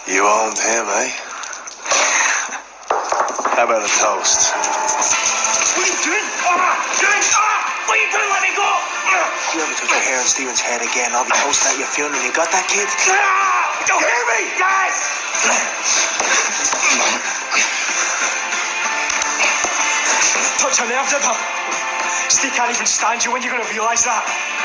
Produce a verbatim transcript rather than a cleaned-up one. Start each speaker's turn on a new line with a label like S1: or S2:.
S1: You owned him, eh? How about a toast?
S2: What are you doing? Ah! Doing? Ah! What are you doing? Let me go!
S3: If you ever touch your hair on Steven's head again, I'll be toasting at your funeral. You got that, kid?
S2: Ah! Don't hear me! Guys! Touch a nerve, did her? Steve can't even stand you. When are you going to realise that?